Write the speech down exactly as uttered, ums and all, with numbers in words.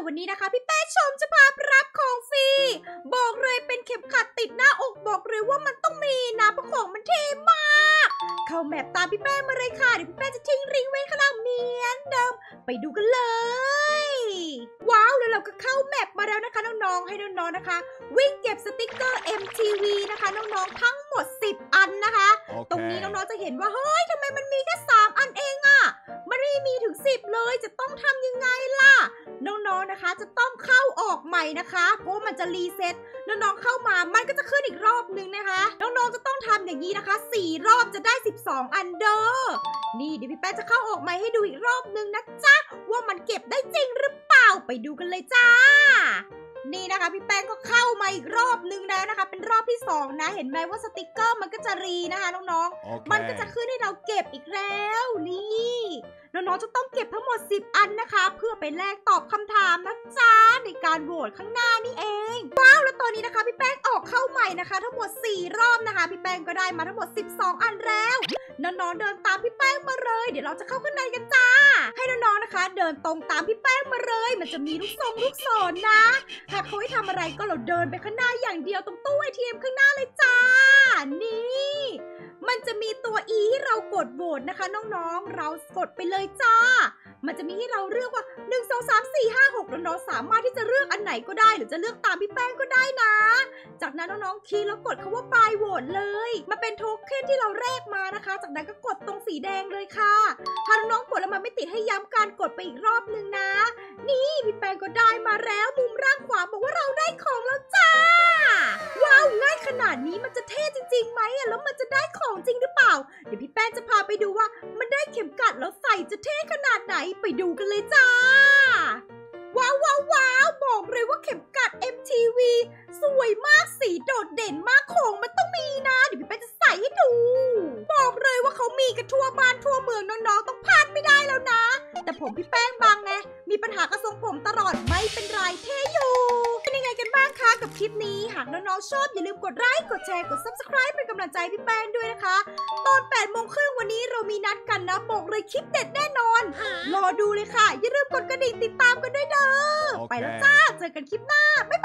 วันนี้นะคะพี่แป้ชมจะพาไปรับของฟรีบอกเลยเป็นเข็มขัดติดหน้าอกบอกเลยว่ามันต้องมีนะเพราะของมันเท่มากเข้าแมปตามพี่แป้มาเลยค่ะเดี๋ยวพี่แป้จะทิ้งลิงก์ไว้ข้างล่างเหมือนเดิมไปดูกันเลยว้าวแล้วเราก็เข้าแมปมาแล้วนะคะน้องๆให้น้องๆนะคะวิ่งเก็บสติกเกอร์ เอ็ม ที วี นะคะน้องๆทั้งหมดสิบอันนะคะ okay. ตรงนี้น้องๆจะเห็นว่าเฮ้ยทำไมมันมีแค่สามอันเองอะมันไม่มีถึงสิบเลยจะต้องทำยังไงล่ะน้องๆนะคะจะต้องเข้าออกใหม่นะคะเพราะมันจะรีเซ็ตน้องๆเข้ามามันก็จะขึ้นอีกรอบนึงนะคะน้องๆจะต้องทำอย่างนี้นะคะสี่รอบจะได้สิบสองอันเดอร์นี่เดี๋ยวพี่แป้จะเข้าออกใหม่ให้ดูอีกรอบนึงนะจ๊ะว่ามันเก็บได้จริงหรือเปล่าไปดูกันเลยจ้านี่นะคะพี่แป้งก็เข้ามาอีกรอบนึงแล้วนะคะเป็นรอบที่สองนะเห็นไหมว่าสติกเกอร์มันก็จะรีนะคะน้องๆ okay. มันก็จะขึ้นให้เราเก็บอีกแล้วนี่น้องๆจะต้องเก็บทั้งหมดสิบอันนะคะเพื่อไปแลกตอบคำถามนะจ๊ะในการโหวตข้างหน้านี่เองว้าวแล้วตอนนี้นะคะพี่แป้งออกเข้าใหม่นะคะทั้งหมดสี่รอบนะคะพี่แป้งก็ได้มาทั้งหมดสิบสองอันแล้วน้องๆเดินตามพี่แป้งมาเลยเดี๋ยวเราจะเข้าข้างในกันจ้าให้น้องๆนะคะเดินตรงตามพี่แป้งมาเลยมันจะมีลูกทรงลูกศรนะหากเขาให้ทำอะไรก็เราเดินไปข้างหน้าอย่างเดียวตรงตู้ เอ ที เอ็ม ข้างหน้าเลยจ้านี่มันจะมีตัว E ให้เรากดโหวตนะคะน้องๆเรากดไปเลยจ้ามันจะมีให้เราเลือกว่าหนึ่ง สอง สาม สี่ ห้า หกน้องๆสามารถที่จะเลือกอันไหนก็ได้หรือจะเลือกตามพี่แป้งก็ได้นะจากนั้นน้องๆคลิกแล้วกดคำว่าปลายโหวตเลยมันเป็นโทเค็นที่เราแลกมานะคะจากนั้นก็กดตรงสีแดงเลยค่ะถ้าน้องๆกดแล้วมันไม่ติดให้ย้ำการกดไปอีกรอบนึงนะนี่พี่แป้งก็ได้มาแล้วมุมล่างขวาบอกว่าเราได้ของแล้วจ้าว้าวง่ายขนาดนี้มันจะเท่จริงๆไหมอะแล้วมันจะได้ของจริงหรือเปล่าเดี๋ยวพี่แป้งจะพาไปดูว่ามันได้เข็มกลัดแล้วใส่จะเท่ขนาดไหนไปดูกันเลยจ้าว้าวว้าวว้าวบอกเลยว่าเข็มกลัด เอ็ม ที วี สวยมากสีโดดเด่นมากของมันต้องมีนะเดี๋ยวพี่แป้งจะใส่ให้ดูบอกเลยว่าเขามีกันทั่วบ้านทั่วเมืองน้องๆต้องพลาดไม่ได้แล้วนะแต่ผมพี่แป้งบางไงมีปัญหากระทรงผมตลอดไม่เป็นไรเท่อยู่เป็นยังไงกันบ้างคะกับคลิปนี้หากน้องๆชอบอย่าลืมกดไลค์กดแชร์กด ซับสไครบ์ เป็นกำลังใจพี่แป้งด้วยนะคะตอนแปดโมงครึ่งวันนี้เรามีนัดกันนะบอกเลยคลิปเด็ดแน่นอนรอดูเลยค่ะอย่าลืมกดกระดิ่งติดตามกันด้วยเด้อ okay. ไปแล้วจ้าเจอกันคลิปหน้า